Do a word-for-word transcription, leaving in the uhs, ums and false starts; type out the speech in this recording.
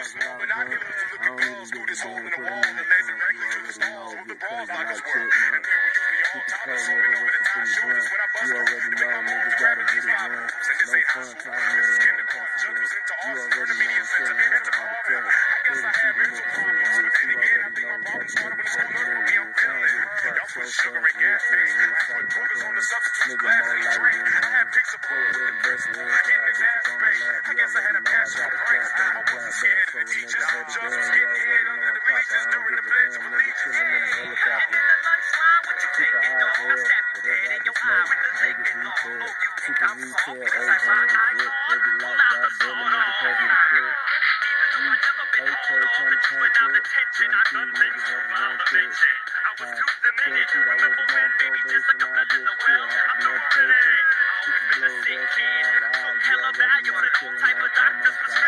small binoculars, looking balls, through this hole in the wall. The legs and regular to the stalls with the balls like a squirrel. And then we use the all toppers, serving over the top shoulders when I bust it. To make my moves, grabbing these robbers. And this ain't hospital. This is kindergarten. Jumpers into arson. Intermediate sense of enter hardcore. I guess I have inspiration. Then again, I think my problem started when the school learned me. I'm feeling. Y'all put sugar and gasoline. I put quarters on the substitute blasting train. I had pics of balls with the best when I came to masturbate. I guess I had a passion for Christ. I wasn't scared of the teachers. Just was getting head under the bleachers during the pledge of allegiance. Yeah. Super high hell, whatever I just smoke, niggas retail, super retail, old hands, grip, they be like, goddamn, the nigga pass me the clip. We, okay, trying to turn clip, guaranteed niggas have a one clip. High, guaranteed I work upon probation, I just chill, I have meditation. Super blow, that's high, wow, you already know I'm chillin' like on my side.